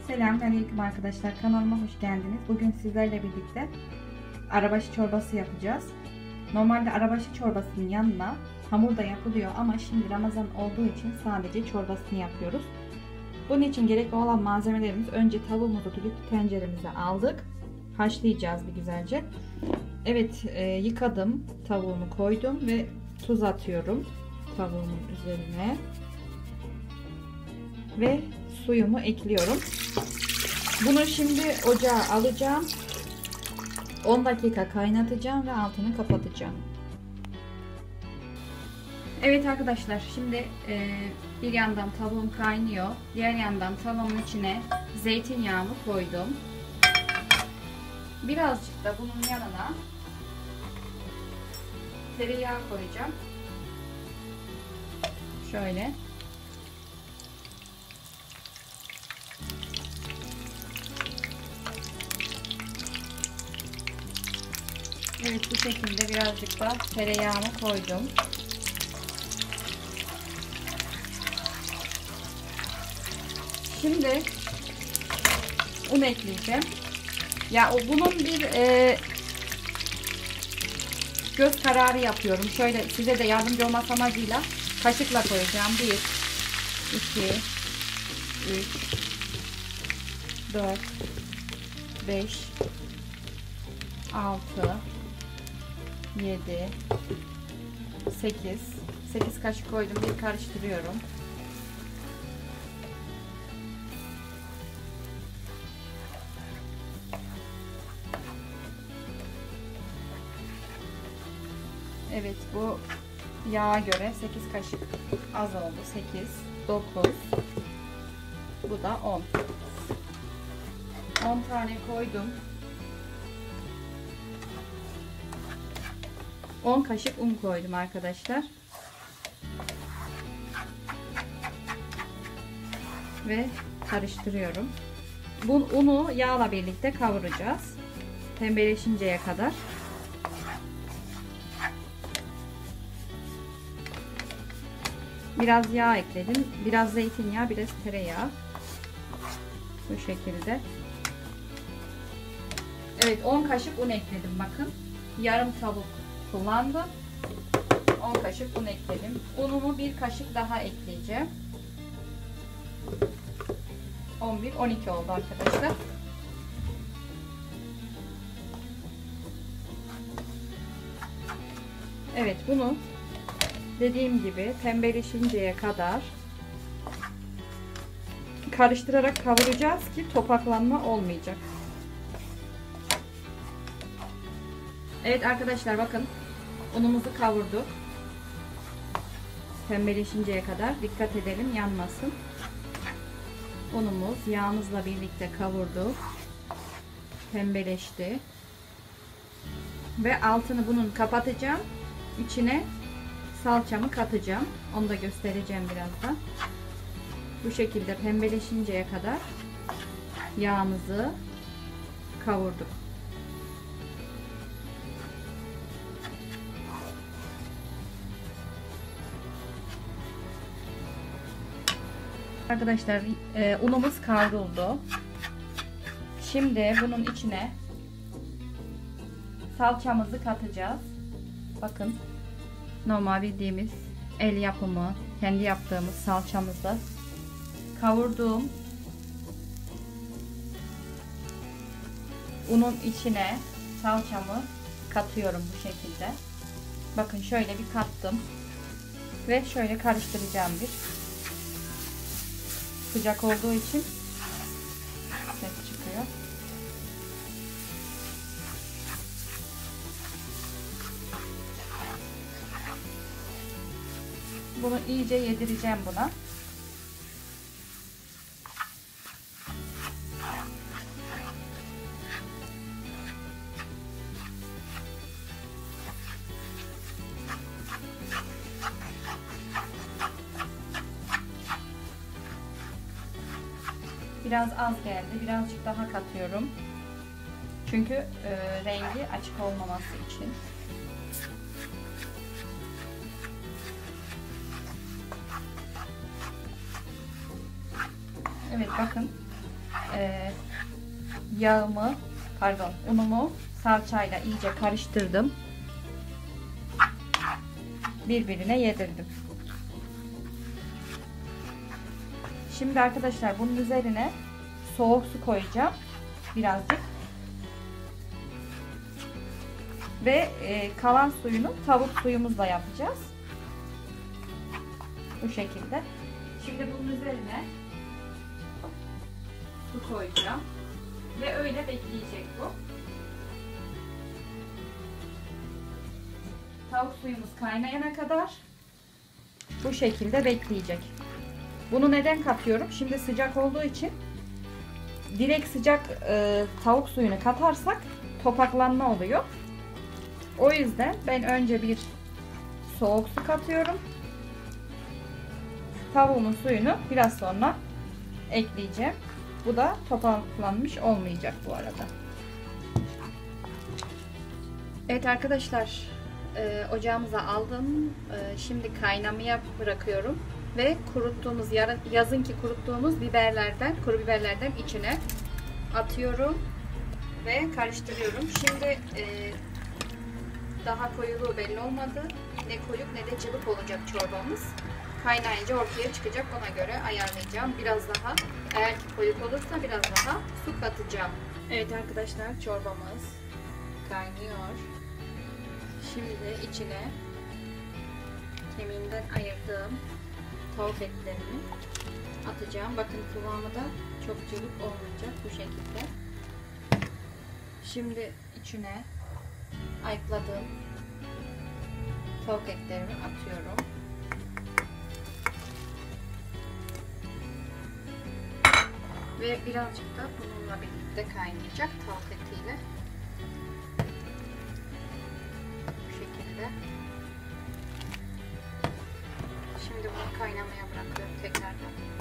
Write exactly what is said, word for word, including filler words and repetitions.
Selamünaleyküm arkadaşlar, kanalıma hoş geldiniz. Bugün sizlerle birlikte arabaşı çorbası yapacağız. Normalde arabaşı çorbasının yanına hamur da yapılıyor ama şimdi Ramazan olduğu için sadece çorbasını yapıyoruz. Bunun için gerekli olan malzemelerimiz: önce tavuğumuzu düdüklü tenceremize aldık. Haşlayacağız bir güzelce. Evet, e, yıkadım, tavuğumu koydum ve tuz atıyorum tavuğumun üzerine ve suyumu ekliyorum. Bunu şimdi ocağa alacağım. on dakika kaynatacağım ve altını kapatacağım. Evet arkadaşlar, şimdi e, bir yandan tavuğum kaynıyor. Diğer yandan tavamın içine zeytinyağımı koydum. Birazcık da bunun yanına tereyağı koyacağım. Şöyle. Evet, bu şekilde birazcık da tereyağımı koydum. Şimdi un ekleyeceğim. Ya o bunun bir e, göz kararı yapıyorum. Şöyle size de yardımcı olmak amacıyla kaşıkla koyacağım. bir, iki, üç, dört, beş, altı, yedi, sekiz. sekiz kaşık koydum. Bir karıştırıyorum. Evet, bu yağa göre sekiz kaşık az oldu. sekiz, dokuz. Bu da on. on tane koydum. on kaşık un koydum arkadaşlar. Ve karıştırıyorum. Bu unu yağla birlikte kavuracağız. Pembeleşinceye kadar. Biraz yağ ekledim. Biraz zeytinyağı, biraz tereyağı. Bu şekilde. Evet, on kaşık un ekledim. Bakın. Yarım tavuk kullandım. on kaşık un ekledim. Unumu bir kaşık daha ekleyeceğim. on bir on iki oldu arkadaşlar. Evet, bunu dediğim gibi pembeleşinceye kadar karıştırarak kavuracağız ki topaklanma olmayacak. Evet arkadaşlar, bakın unumuzu kavurduk. Pembeleşinceye kadar dikkat edelim, yanmasın. Unumuz yağımızla birlikte kavurduk. Pembeleşti. Ve altını bunun kapatacağım. İçine salçamı katacağım. Onu da göstereceğim birazdan. Bu şekilde pembeleşinceye kadar yağımızı kavurduk. Arkadaşlar, e, unumuz kavruldu. Şimdi bunun içine salçamızı katacağız. Bakın, normal bildiğimiz el yapımı, kendi yaptığımız salçamızı kavurduğum unun içine salçamı katıyorum bu şekilde. Bakın, şöyle bir kattım ve şöyle karıştıracağım bir. Sıcak olduğu için ses çıkıyor. Bunu iyice yedireceğim buna. Biraz az geldi. Birazcık daha katıyorum. Çünkü e, rengi açık olmaması için. Evet, bakın e, yağımı, pardon, unumu salçayla iyice karıştırdım. Birbirine yedirdim. Şimdi arkadaşlar bunun üzerine soğuk su koyacağım. Birazcık. Ve e, kalan suyunu tavuk suyumuzla yapacağız. Bu şekilde. Şimdi bunun üzerine su koyacağım. Ve öyle bekleyecek bu. Tavuk suyumuz kaynayana kadar bu şekilde bekleyecek. Bunu neden katıyorum? Şimdi sıcak olduğu için direkt sıcak e, tavuk suyunu katarsak topaklanma oluyor. O yüzden ben önce bir soğuk su katıyorum. Tavuğumun suyunu biraz sonra ekleyeceğim. Bu da topaklanmış olmayacak bu arada. Evet arkadaşlar, e, ocağımıza aldım. E, şimdi kaynamaya bırakıyorum ve kuruttuğumuz, yazınki kuruttuğumuz biberlerden, kuru biberlerden içine atıyorum ve karıştırıyorum. Şimdi e, daha koyuluğu belli olmadı. Ne koyuk ne de cıvık olacak çorbamız. Kaynayınca ortaya çıkacak. Ona göre ayarlayacağım. Biraz daha, eğer ki koyuk olursa biraz daha su katacağım. Evet arkadaşlar, çorbamız kaynıyor. Şimdi içine kemiğinden ayırdığım tavuk etlerini atacağım. Bakın kıvamı da çok cıvık olmayacak bu şekilde. Şimdi içine ayıkladığım tavuk etlerimi atıyorum. Ve birazcık da bununla birlikte kaynayacak tavuk etiyle. Bu şekilde. Şimdi bunu kaynamaya bırakıyorum tekrardan.